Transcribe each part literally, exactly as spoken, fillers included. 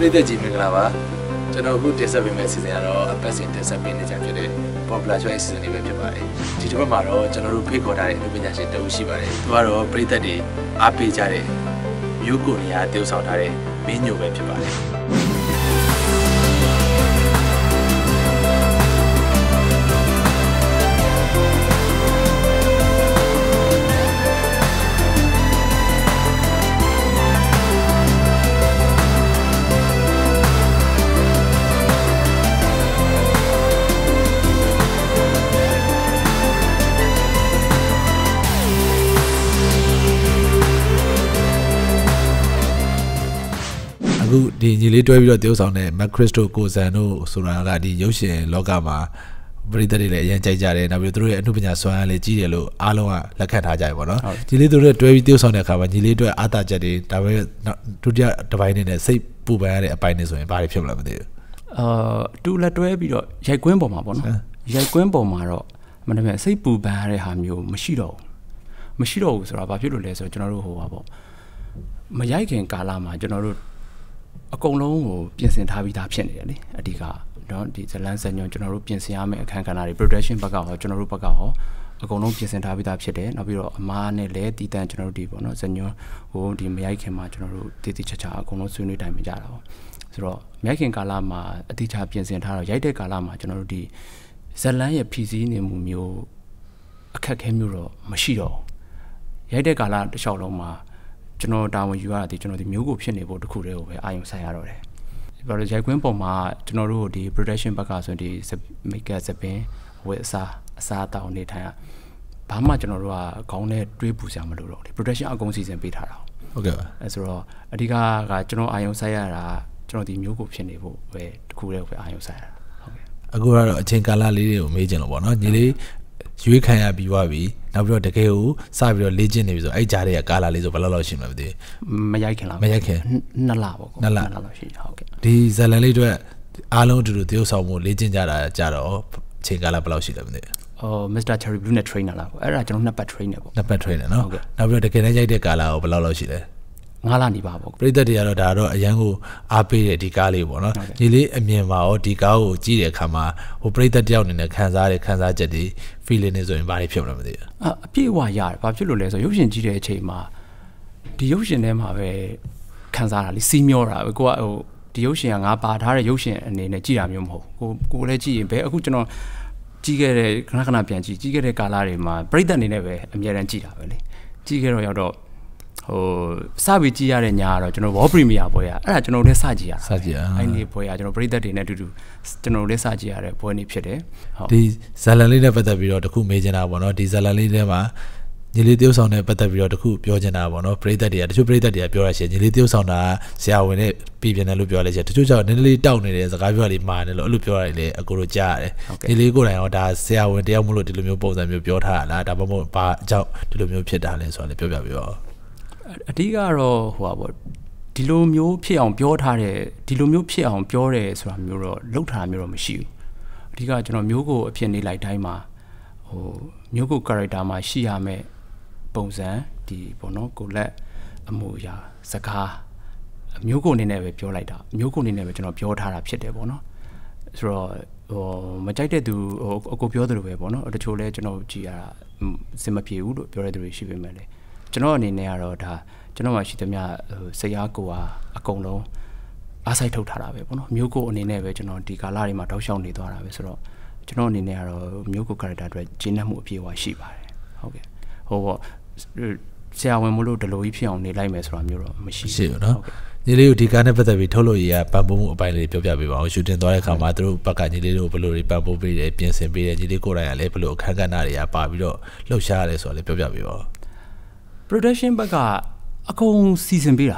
ပြည်သက်ကြီးမင်္ဂလာပါကျွန်တော်အခုတင်ဆက်ပေးမယ့်အစီအစဉ်ကတော့အပတ်စဉ်တင်ဆက်ပေးနေကြဖြစ်တဲ့ Popular Choice အစီအစဉ်လေးပဲဖြစ်ပါတယ်ဒီတစ်ပတ်မှာတော့ကျွန်တော်တို့ဖိတ်ခေါ်ထားတဲ့လူပညာရှင်တဦးရှိပါတယ်သူကတော့ပြည်သက်တွေအားပေးကြတဲ့မျိုးကိုနေရာတည်ဆောက်ထားတဲ့မင်းညိုပဲဖြစ်ပါတယ်အခုဒီညီလေးတွဲပြီးတော့တရုတ်ဆောင်တဲ့ Mac Crystal ကိုဇန်တို့ဆိုတာကဒီရုပ်ရှင်လောကမှာပရိသတ်တွေလည်းအရင်ကြိုက်ကြတယ်နောက်ပြီးသူတို့ရဲ့အမှုပညာစွမ်းအားလည်းကြီးတယ်လို့အားလုံးကလက်ခံထားကြတယ်ပေါ့နော်ညီလေးတို့တွဲပြီးတရုတ်ဆောင်တဲ့အခါမှာညီလေးတို့အားတာချက်တွေဒါပေမဲ့ဒုတိယတစ်ပိုင်းနဲ့စိတ်ပူပန်ရတဲ့အပိုင်းတွေဆိုရင်ဘာတွေဖြစ်မလဲမသိဘူးအာတူလက်တွဲပြီးတော့ရိုက်ကွင်းပေါ်မှာပေါ့နော်ရိုက်ကွင်းပေါ်မှာတော့မနေ့ကစိတ်ပူပန်ရတဲ့ဟာမျိုးမရှိတော့ဘူးမရှိတော့ဘူးဆိုတာဘာဖြစ်လို့လဲဆိုတော့ကျွန်တော်တို့ဟိုပါပေါ့မရိုက်ခင်ကာလမှာကျွန်တော်တို့အကုန်လုံးကိုပြင်ဆင်ထားပြီးသားဖြစ်နေတယ်လေအဓိကเนาะဒီဇလန်းစံညွန်ကျွန်တော်တို့ပြင်ဆင်ရမယ့်အခန်းကဏ္ဍတွေ production ဘက်ကဟောကျွန်တော်တို့ဘက်ကဟောအကုန်လုံးပြင်ဆင်ထားပြီးသားဖြစ်တယ်နောက်ပြီးတော့အမားနဲ့လည်းတည်တံ့ကျွန်တော်တို့ဒီပေါ့နော်ဇညွန်ဟိုဒီမရိုက်ခင်မှာကျွန်တော်တို့တည်တည်ချာချာအကုန်လုံးဆွေးနွေးတိုင်ပင်ကြတာပေါ့ဆိုတော့မရိုက်ခင်ကာလမှာအတိအကျပြင်ဆင်ထားတော့ရိုက်တဲ့ကာလမှာကျွန်တော်တို့ဒီဇလန်းရဲ့ဖြည့်ဆည်းနေမှုမျိုးအခက်အခဲမျိုးတော့မရှိတော့ရိုက်တဲ့ကာလတစ်လျှောက်လုံးမှာကျွန်တော်တာဝန်ယူရတာဒီကျွန်တော်ဒီမျိုးကိုဖြစ်နေဖို့တခုတည်းကိုပဲအာရုံစိုက်ရတော့တယ်။ဘာလို့ရိုက်ကွင်းပုံမှာကျွန်တော်တို့ဒီ production ဘက်ကဆိုဒီ make up စပင်ဝယ်အစားအစားတောင်းနေထိုင်ဘာမှကျွန်တော်တို့ကခေါင်းနဲ့တွေးပူစရာမလိုတော့ဘူး production အကုန်စီစဉ်ပေးထားတာ။ဟုတ်ကဲ့ပါ။အဲဆိုတော့အဓိကကကျွန်တော်အာရုံစိုက်ရတာကျွန်တော်ဒီမျိုးကိုဖြစ်နေဖို့ပဲတခုတည်းကိုပဲအာရုံစိုက်ရတာ။ဟုတ်ကဲ့။အခုကတော့အချိန်ကာလလေးတွေကိုမေးချင်လို့ပေါ့နော်။ညီလေးရွေးခံရပြီးသွားပြီနောက်ပြီးတော့တကယ်ကိုစပြီးတော့လေ့ကျင့်နေပြီဆိုအဲ့ကြားတဲ့ကာလာလေးဆိုဘယ်လောက်လောက်ရှိမှမသိမရိုက်ခင်လားမရိုက်ခင်နှစ်လပေါ့နှစ်လလောက်ရှိဟုတ်ကဲ့ဒီဇလန်လေးတွေအားလုံးအတူတူတရုပ်ဆောင်မှုလေ့ကျင့်ကြတာကြတော့ချိန်ကာလဘယ်လောက်ရှိလဲမသိအော် Mister Cherry Blue နဲ့ trainer လားပေါ့အဲ့ဒါကျွန်တော်နှစ်ပတ် trainer ပေါ့နှစ်ပတ် trainer နော်နောက်ပြီးတော့တကယ်တမ်းရိုက်တဲ့ကာလာကိုဘယ်လောက်လောက်ရှိလဲငါးလနေပါပေါ့ပရိသတ်တွေကတော့ဒါတော့အရန်ကိုအားပေးတဲ့ဒီကားလေးပေါ့နော်ဒီလေးအမြင်မှာရောဒီကားကိုကြည့်တဲ့အခါမှာဟိုပရိသတ်တယောက်အနေနဲ့ခံစားရတဲ့ခံစားချက်တွေ feeling တွေဆိုရင်ဘာတွေဖြစ်မလဲမသိဘူးအအပြည့်အဝရတယ်ဘာဖြစ်လို့လဲဆိုရုပ်ရှင်ကြည့်တဲ့အချိန်မှာဒီရုပ်ရှင်ထဲမှာပဲခံစားတာလေစီးမျောတာပဲကိုကဟိုဒီရုပ်ရှင်ကငါပါထားတဲ့ရုပ်ရှင်အနေနဲ့ကြည့်တာမျိုးမဟုတ်ကိုကိုလည်းကြည့်ရင်ဘယ်အခုကျွန်တော်ကြည့်ခဲ့တဲ့ခဏခဏပြန်ကြည့်ကြည့်ခဲ့တဲ့ကာလတွေမှာပရိသတ်အနေနဲ့ပဲအများတန်းကြည့်တာပဲလေကြည့်ခဲ့တော့ရောက်တော့ဟိုစပြီးကြည့်ရတဲ့ညာကတော့ကျွန်တော် World Premiere ပွဲရအဲ့ဒါကျွန်တော်လည်းစကြည့်ရစကြည့်ရအဲ့ဒီပွဲရကျွန်တော်ပရိသတ်တွေနဲ့အတူတူကျွန်တော်လည်းစကြည့်ရတဲ့ပွဲနေဖြစ်တယ်ဟုတ်ဒီဇာလန်လေးနဲ့ပတ်သက်ပြီးတော့တခုမေးချင်တာပေါ့နော်ဒီဇာလန်လေးထဲမှာညီလေးတရုပ်ဆောင်နဲ့ပတ်သက်ပြီးတော့တခုပြောချင်တာပေါ့နော်ပရိသတ်တွေကတချို့ပရိသတ်တွေကပြောရရှင်ညီလေးတရုပ်ဆောင်တာဆရာဝန်နဲ့ပြည်ပြင်းတယ်လို့ပြောရလဲရှင်တချို့ကျတော့နည်းနည်းလေးတောက်နေတဲ့စကားပြောရလေးမာနေလို့အဲ့လိုပြောရတယ်လေအကိုတို့ကြားရတယ်ညီလေးကိုယ်တိုင်ရောဒါဆရာဝန်တယောက်မို့လို့ဒီလိုမျိုးပုံစံမျိုးပြောထားတာလားဒါမှမဟုတ်ဘာအကြောင်းဒီလိုမျိုးဖြစ်တာလဲဆိုတော့လေပြောပြပြပါအဓိကတော့ဟိုပါပေါ့ဒီလိုမျိုးဖြစ်အောင်ပြောထားတဲ့ဒီလိုမျိုးဖြစ်အောင်ပြောတယ်ဆိုတာမျိုးတော့လောက်ထားမျိုးတော့မရှိဘူးအဓိကကျွန်တော်မျိုးကိုအဖြစ်နေလိုက်တိုင်းမှာဟိုမျိုးကို character မှာရှိရမယ့်ပုံစံဒီပေါ့နော်ကိုလက်အမှုအရာစကားမျိုးကိုအနေနဲ့ပဲပြောလိုက်တာမျိုးကိုအနေနဲ့ပဲကျွန်တော်ပြောထားတာဖြစ်တယ်ပေါ့နော်ဆိုတော့ဟိုမကြိုက်တဲ့သူဟိုအကိုပြောသလိုပဲပေါ့နော်တချို့လဲကျွန်တော်ကြည်ရတာစင်မပြေဘူးလို့ပြောတဲ့သူတွေရှိပေမဲ့လေကျွန်တော်အနေနဲ့ကတော့ဒါကျွန်တော်မှရှိသမျှဟိုဆရာကိုဟာအကုန်လုံးအားစိုက်ထုတ်ထားတာပဲပေါ့နော်မျိုးကိုအနေနဲ့ပဲကျွန်တော်ဒီကာလတွေမှာတောက်လျှောက်နေသွားတာပဲဆိုတော့ကျွန်တော်အနေနဲ့ကတော့မျိုးကို character အတွက်ကျင်းနှံ့မှုအပြည့်အဝရှိပါတယ်ဟုတ်ကဲ့ဟိုပေါ့ဆရာဝန်မလို့ဒလိုကြီးဖြစ်အောင်နေလိုက်မယ်ဆိုတာမျိုးတော့မရှိဘူးเนาะညီလေးတို့ဒီကားနဲ့ပတ်သက်ပြီးထုတ်လို့ရပံ့ပိုးမှုအပိုင်းလေးပြောပြပေးပါဦးရှူတင်သွားတဲ့အခါမှာသူတို့ဘက်ကညီလေးတို့ဘယ်လိုတွေပံ့ပိုးပေးတယ်ပြင်ဆင်ပေးတယ်ညီလေးကိုယ်တိုင်ကလည်းဘယ်လိုအခန်းကဏ္ဍတွေကပါပြီးတော့လှုပ်ရှားရတယ်ဆိုတော့လည်းပြောပြပေးပါဦး production ဘက်ကအကုန်စီစဉ်ပေးတာ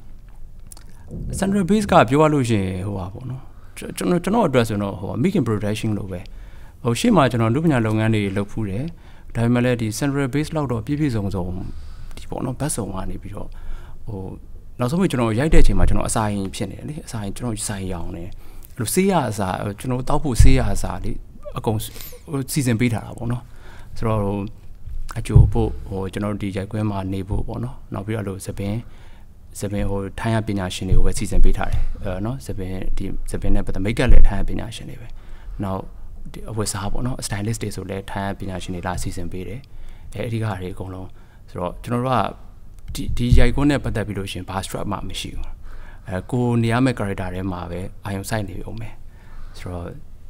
central base ကပြောရလို့ရှိရင်ဟိုပါပေါ့နော်ကျွန်တော်ကျွန်တော်အတွက်ဆိုတော့ဟို making production လို့ပဲဟိုရှေ့မှာကျွန်တော်လူပညာလုပ်ငန်းတွေလုပ်ဖူးတယ်ဒါပေမဲ့လည်းဒီ central base လောက်တော့ပြည့်ပြည့်စုံစုံဒီပေါ့နော်ဘတ်စုံကနေပြီးတော့ဟိုနောက်ဆုံးမှကျွန်တော်ရိုက်တဲ့အချိန်မှာကျွန်တော်အစာရင်ဖြစ်နေတယ်လေအစာရင်ကျွန်တော်စာရင်ရောင်းနေအဲ့လိုဆေးရအစာကျွန်တော်တောက်ဖို့ဆေးရအစာလေအကုန်စီစဉ်ပေးထားတာပေါ့နော်ဆိုတော့အကျိုးဖို့ဟိုကျွန်တော်ဒီရိုက်ကွင်းမှာနေဖို့ပေါ့နော်နောက်ပြီးတော့လို့စပင်းစပင်ဟိုထိုင်းရပညာရှင်တွေကိုပဲစီစဉ်ပေးထားတယ်အဲနော်စပင်ဒီစပင်နဲ့ပတ်သက်မိတ်ကပ်လည်းထိုင်းရပညာရှင်တွေပဲနောက်ဒီအဝတ်စားပေါ့နော် stylist တွေဆိုလည်းထိုင်းရပညာရှင်တွေလာစီစဉ်ပေးတယ်အဲအဓိကဟာတွေအကုန်လုံးဆိုတော့ကျွန်တော်တို့ကဒီဒီရိုက်ကွန်းနဲ့ပတ်သက်ပြီးလို့ရှင်ဘာ strap မှမရှိဘူးအဲကိုနေရမယ့် character ထဲမှာပဲအာရုံစိုက်နေအောင်မယ်ဆိုတော့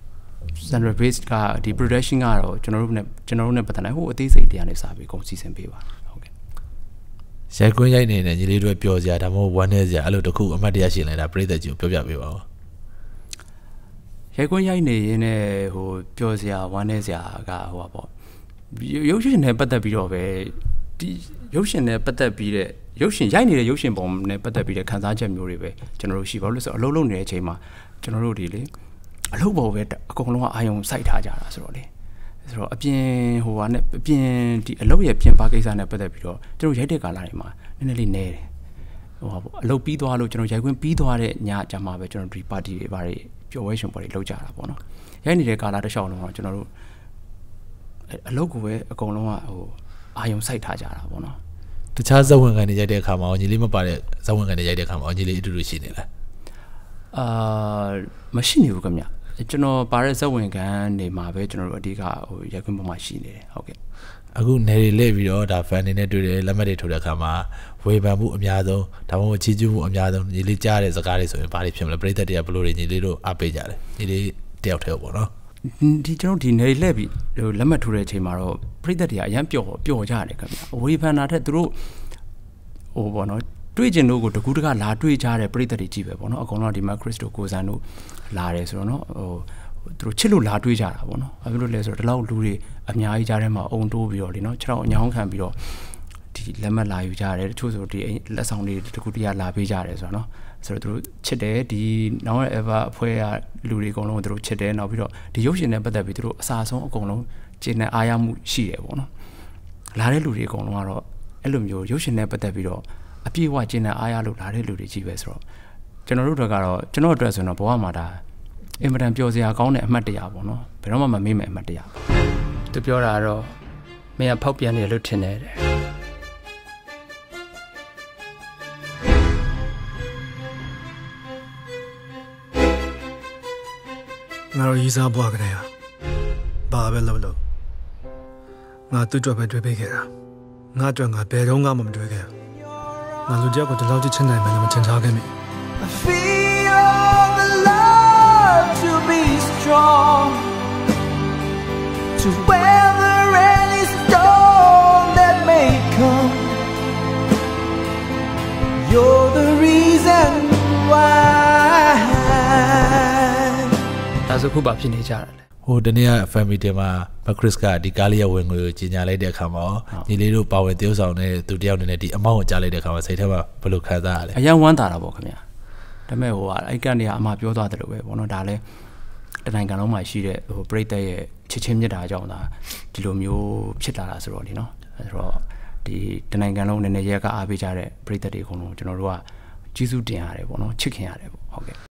Sandra Base ကဒီ production ကတော့ကျွန်တော်တို့နဲ့ကျွန်တော်တို့နဲ့ပတ်သက်နေဟိုအသေးစိတ်တရားနဲ့စာပြီးကုန်စီစဉ်ပေးပါဟုတ်ကဲ့ရိုက်ကွင်းရိုက်နေတဲ့ညီလေးတို့ပြောစရာဒါမှမဟုတ်ဝမ်းနေစရာအဲ့လိုတခုအမှတ်တရရှိနေတာပြည်သက်ကြီးကိုပြောပြပေးပါဦးရိုက်ကွင်းရိုက်နေရင်းနဲ့ဟိုပြောစရာဝမ်းနေစရာကဟိုပါပေါ့ရုပ်ရှင်နဲ့ပတ်သက်ပြီးတော့ပဲဒီရုပ်ရှင်နဲ့ပတ်သက်ပြီးတဲ့ရုပ်ရှင်ရိုက်နေတဲ့ရုပ်ရှင်ပုံနဲ့ပတ်သက်ပြီးတဲ့ခန်းစားချက်မျိုးတွေပဲကျွန်တော်တို့ရှိပါလို့ဆိုအလုံးလုံးနေတဲ့အချိန်မှာကျွန်တော်တို့ဒီလေအလုပ်ပေါ်ပဲအကုန်လုံးကအာယုံစိုက်ထားကြတာဆိုတော့လေဆိုတော့အပြင်ဟိုဟာနဲ့အပြင်ဒီအလုပ်ရဲ့ပြင်ပကိစ္စနဲ့ပတ်သက်ပြီးတော့ကျွန်တော်ရိုက်တဲ့ကာလတွေမှာနည်းနည်းလေးနဲတယ်ဟိုဟာပေါ့အလုပ်ပြီးသွားလို့ကျွန်တော်ရိုက်ခွင့်ပြီးသွားတဲ့ညကြမှာပဲကျွန်တော်ဒီပါတီတွေဘာတွေပျော်ဝဲရှင်ပေါ်တွေလုပ်ကြတာပေါ့နော်ရိုက်နေတဲ့ကာလတစ်လျှောက်လုံးတော့ကျွန်တော်တို့အလုပ်ကိုပဲအကုန်လုံးကဟိုအာယုံစိုက်ထားကြတာပေါ့နော်တခြားဇဝင်ခံတွေရိုက်တဲ့အခါမှာညီလေးမပါတဲ့ဇဝင်ခံတွေရိုက်တဲ့အခါမှာညီလေးအတူတူရှိနေလားအာမရှိနေဘူးခင်ဗျကျွန်တော်ပါတဲ့ဇဝင်ခံနေမှာပဲကျွန်တော်တို့အဓိကဟိုရိုက်ခွင့်ပေါ်မှာရှိနေတယ်ဟုတ်ကဲ့အခုနေတွေလဲပြီးတော့ဒါ fan တွေနဲ့တွေ့တယ်လက်မှတ်တွေထိုးတဲ့အခါမှာဝေဖန်မှုအများဆုံးဒါမှမဟုတ်ချီးကျူးမှုအများဆုံးညီလေးကြားတဲ့စကားတွေဆိုရင်ဘာတွေဖြစ်မလဲပရိသတ်တွေကဘယ်လိုတွေညီလေးတို့အားပေးကြလဲညီလေးတယောက်တည်းပေါ့နော်ဒီကျွန်တော်ဒီနေလှည့်ပြီးဟိုလက်မှတ်ထိုးတဲ့အချိန်မှာတော့ပရိသတ်တွေကအရန်ပျော်ပျော်ကြတယ်ခင်ဗျဝေဖန်တာထက်သူတို့ဟိုပေါ့နော်တွေ့ကျင်တို့ကိုတကူးတကလာတွေ့ကြတဲ့ပရိသတ်တွေကြီးပဲပေါ့နော်အကောင်လုံးဒီမှာခရစ်တိုကိုဇန်တို့လာတယ်ဆိုတော့နော်ဟိုသူတို့ချစ်လို့လာတွေ့ကြတာပေါ့နော်ဘာဖြစ်လို့လဲဆိုတော့ဒီလောက်လူတွေအများကြီးကြားထဲမှာအုံတိုးပြီးတော့ဒီနော်ခြေထောက်အညောင်းခံပြီးတော့ဒီလက်မှတ်လာယူကြတယ်တချို့ဆိုဒီလက်ဆောင်တွေတကူတရလာပေးကြတယ်ဆိုတော့နော်ဆိုတော့သူတို့ချစ်တယ်ဒီနောက် ever အဖွဲ့ကလူတွေအကုန်လုံးကိုသူတို့ချစ်တယ်နောက်ပြီးတော့ဒီရုပ်ရှင်နဲ့ပတ်သက်ပြီးသူတို့အစားဆုံးအကုန်လုံးကျင့်တဲ့အားရမှုရှိတယ်ပေါ့နော်လာတဲ့လူတွေအကုန်လုံးကတော့အဲ့လိုမျိုးရုပ်ရှင်နဲ့ပတ်သက်ပြီးတော့အပြည့်အဝကျင့်တဲ့အားရလို့လာတဲ့လူတွေကြီးပဲဆိုတော့ကျွန်တော်တို့တွေကတော့ကျွန်တော်အတွက်ဆိုတော့ဘဝမှာဒါအင်မတန်ပျော်စရာကောင်းတဲ့အမှတ်တရပေါ့နော်ဘယ်တော့မှမမေ့မဲ့အမှတ်တရသူပြောတာကတော့မင်းကဖောက်ပြန်နေလို့ထင်တယ်ငါတို့ရေးစားဘွားကလေးဟာဘာပဲလုပ်လို့ငါတွေ့ကြပဲတွေ့ပေးခဲ့တာငါအတွက်ငါဘယ်တော့မှမတွေ့ခဲ့ငါလူကြောက်ကိုဒီလောက်ချစ်နိုင်မယ်လို့မထင်ထားခဲ့မိI feel the love to be strong to weather any storm that may come you're the reason why ဒါဆိုခုပါဖြစ်နေကြတာလေဟိုတနေ့က family တွေမှာမခရစ်ကဒီကားလေးရဝင်ငွေကိုကြီးညာလိုက်တဲ့အခါမှာညီလေးတို့ပါဝင်တယောက်ဆောင်တဲ့သူတယောက်နေနဲ့ဒီအမောင့်ကိုကြားလိုက်တဲ့အခါမှာစိတ်ထဲမှာဘယ်လိုခံစားရလဲအယံဝမ်းသာတာပေါ့ခင်ဗျာဒါပေမဲ့ဟိုအဲ့ကနေကအမှပြောသွားတယ်လို့ပဲပေါ့နော်ဒါလည်းတနိုင်ငံလုံးမှာရှိတဲ့ဟိုပရိသတ်ရဲ့ချစ်ချင်းမြတ်တာကြောင့်ဒါဒီလိုမျိုးဖြစ်လာတာဆိုတော့ဒီနော်အဲ့တော့ဒီတနိုင်ငံလုံးနည်းနည်းရက်ကအားပေးကြတဲ့ပရိသတ်တွေအကုန်လုံးကျွန်တော်တို့ကကျေးဇူးတင်ရတယ်ပေါ့နော်ချစ်ခင်ရတယ်ပေါ့ဟုတ်ကဲ့